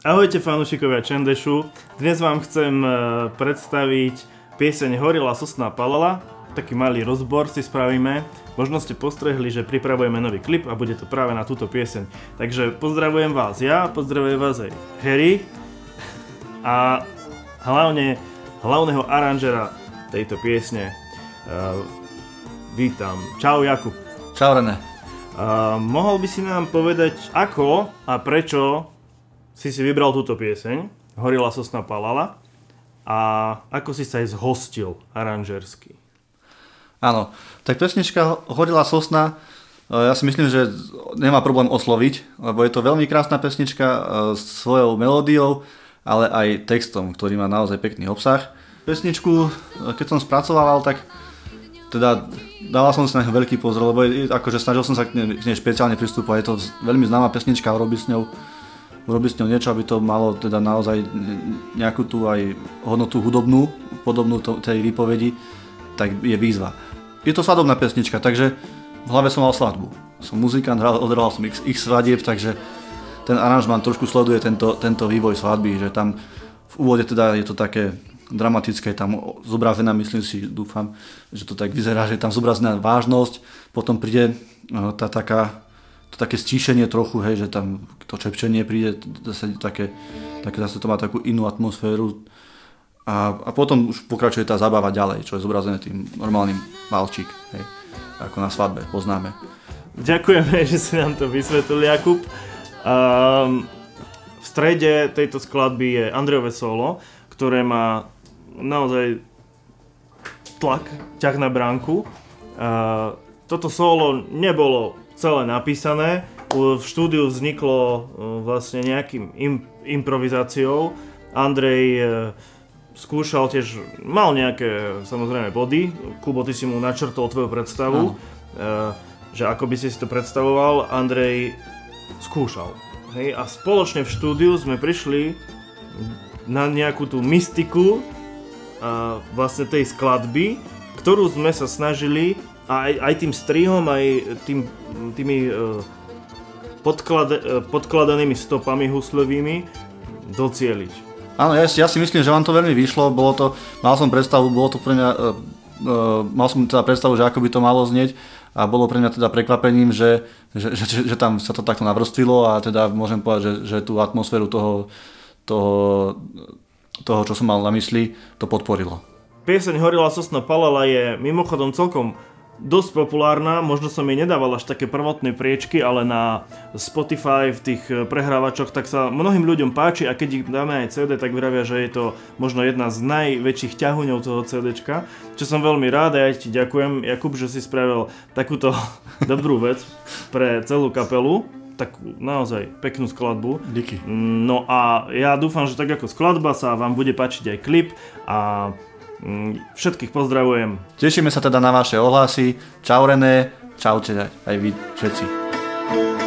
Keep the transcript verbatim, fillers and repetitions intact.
Ahojte fanúšikovia Čendešu, dnes vám chcem predstaviť pieseň Horila sosna palala, taký malý rozbor si spravíme. Možno ste postrehli, že pripravujeme nový klip a bude to práve na túto pieseň. Takže pozdravujem vás ja, pozdravujem vás aj Harry a hlavne hlavného aranžera tejto piesne uh, vítam. Čau Jakub. Čau René. Uh, mohol by si nám povedať, ako a prečo si si vybral túto pieseň Horila sosna palala a ako si sa aj zhostil aranžersky? Áno, tak pesnička Horila sosna, ja si myslím, že nemá problém osloviť, lebo je to veľmi krásna pesnička s svojou melódiou, ale aj textom, ktorý má naozaj pekný obsah. Pesničku, keď som spracoval, tak teda dával som si na ňu veľký pozor, lebo je, akože snažil som sa k nej, k nej špeciálne pristúpať. Je to veľmi známa pesnička, urobiť s ňou, urobiť s ňou niečo, aby to malo teda naozaj nejakú tú aj hodnotu hudobnú, podobnú to, tej výpovedi, tak je výzva. Je to svadobná pesnička, takže v hlave som mal svadbu. Som muzikant, odhral som x, x svadieb, takže ten aranžman trošku sleduje tento, tento vývoj svadby, že tam v úvode teda je to také dramatické, tam zobrazená, myslím si, dúfam, že to tak vyzerá, že je tam zobrazená vážnosť, potom príde tá taká, to také stíšenie trochu, hej, že tam to čepčenie príde, zase také, také zase to má takú inú atmosféru. A, a potom už pokračuje tá zábava ďalej, čo je zobrazené tým normálnym valčík, hej, ako na svadbe, poznáme. Ďakujeme, že si nám to vysvetlil, Jakub. Um, v strede tejto skladby je Andrejové solo, ktoré má naozaj tlak, ťah na bránku. Uh, toto solo nebolo celé napísané, v štúdiu vzniklo uh, vlastne nejakým im, improvizáciou. Andrej uh, skúšal tiež, mal nejaké samozrejme body. Kubo, ty si mu načrtol tvoju predstavu, uh, že ako by si si to predstavoval. Andrej skúšal. Hej? A spoločne v štúdiu sme prišli na nejakú tú mystiku uh, vlastne tej skladby, ktorú sme sa snažili aj, aj tým strihom, aj tým, tými uh, podklad, uh, podkladanými stopami huslovými docieliť. Áno, ja, ja si myslím, že vám to veľmi vyšlo, bolo to, mal som predstavu, bolo to pre mňa, uh, uh, mal som teda predstavu, že ako by to malo znieť a bolo pre mňa teda prekvapením, že, že, že, že, že tam sa to takto navrstvilo a teda môžem povedať, že, že tú atmosféru toho, toho, toho, čo som mal na mysli, to podporilo. Pieseň Horila sosna palala je mimochodom celkom dosť populárna, možno som jej nedával až také prvotné priečky, ale na Spotify, v tých prehrávačoch, tak sa mnohým ľuďom páči a keď ich dáme aj cé dé, tak vravia, že je to možno jedna z najväčších ťahuňov toho cé déčka, čo som veľmi rád a ja ti ďakujem, Jakub, že si spravil takúto dobrú vec pre celú kapelu, takú naozaj peknú skladbu. Díky. No a ja dúfam, že tak ako skladba sa vám bude páčiť aj klip a všetkých pozdravujem. Tešíme sa teda na vaše ohlasy. Čau René, čaute aj vy všetci.